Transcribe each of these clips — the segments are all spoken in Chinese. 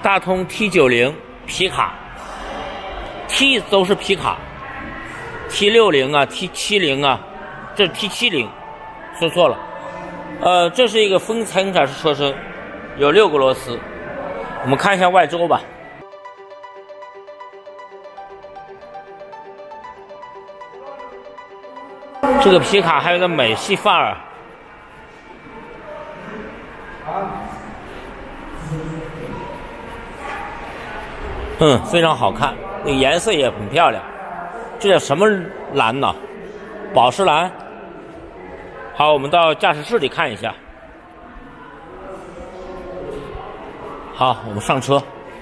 大通 T90 皮卡 ，T 都是皮卡 ，T60啊 ，T70啊，这是 T70，说错了。这是一个风踩式车身，有6个螺丝。我们看一下外周吧。这个皮卡还有点美系范儿。非常好看，那个颜色也很漂亮。这叫什么蓝呢？宝石蓝。好，我们到驾驶室里看一下。好，我们上车。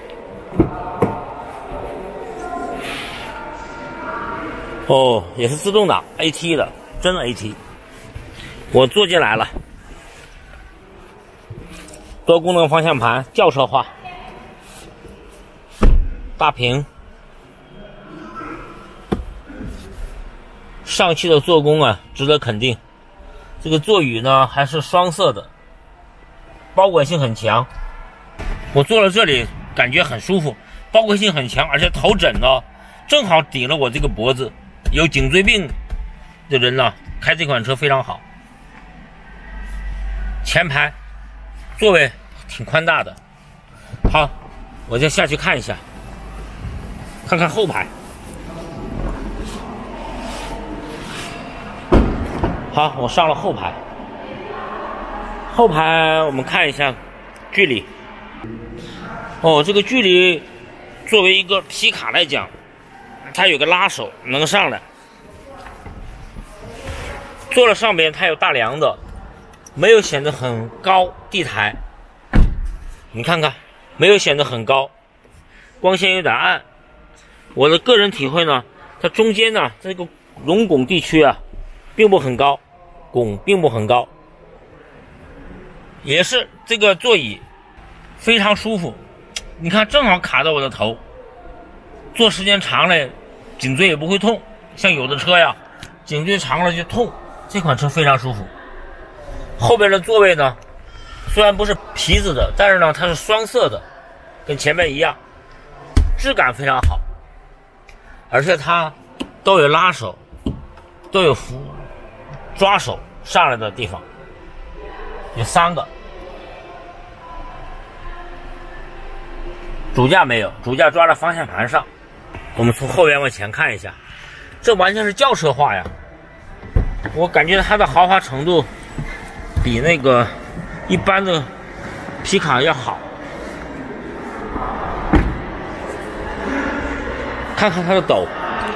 哦，也是自动挡 AT 的，真的 AT。我坐进来了，多功能方向盘，轿车化，大屏，上汽的做工啊，值得肯定。这个座椅呢还是双色的，包裹性很强。我坐了这里感觉很舒服，包裹性很强，而且头枕呢正好顶了我这个脖子。有颈椎病的人呢，开这款车非常好。前排座位挺宽大的。好，我再下去看一下，看看后排。好，我上了后排。后排我们看一下距离。哦，这个距离作为一个皮卡来讲，它有个拉手能上来。坐了上边它有大梁的，没有显得很高地台。你看看，没有显得很高，光线有点暗。我的个人体会呢，它中间呢这个龙拱地区啊，并不很高，拱并不很高。也是这个座椅非常舒服，你看正好卡到我的头，坐时间长了颈椎也不会痛，像有的车呀颈椎长了就痛，这款车非常舒服。后边的座位呢虽然不是皮子的，但是呢它是双色的，跟前面一样，质感非常好，而且它都有拉手，都有抓手上来的地方，有3个。主驾没有，主驾抓在方向盘上。我们从后边往前看一下，这完全是轿车化呀！我感觉它的豪华程度比那个一般的皮卡要好。看看它的斗，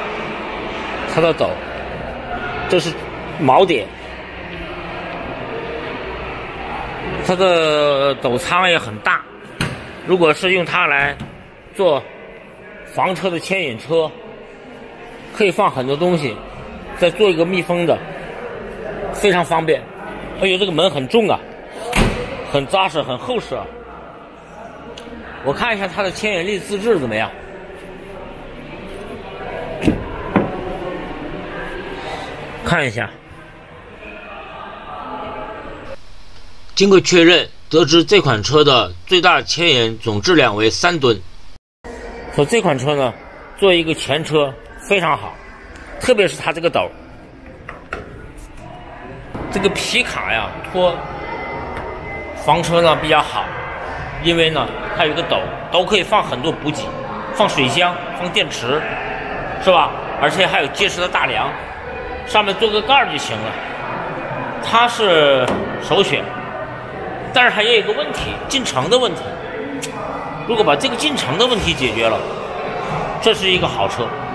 这是锚点，它的斗舱也很大。如果是用它来做房车的牵引车，可以放很多东西，再做一个密封的，非常方便。哎呦，这个门很重啊，很扎实，很厚实啊。我看一下它的牵引力自制怎么样。看一下，经过确认，得知这款车的最大牵引总质量为3吨。说这款车呢，做一个前车非常好，特别是它这个斗，这个皮卡呀拖房车呢比较好，因为呢它有个斗可以放很多补给，放水箱，放电池，是吧？而且还有结实的大梁，上面做个盖就行了。它是首选。但是它也有个问题，进程的问题。如果把这个进程的问题解决了，这是一个好车。